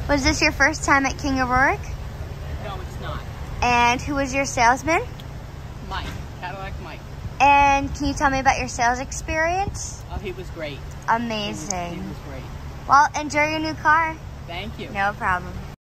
Was this your first time at King O'Rourke? No, it's not. And who was your salesman? Mike, Cadillac Mike. And can you tell me about your sales experience? Oh, he was great. Amazing. He was great. Well, enjoy your new car. Thank you. No problem.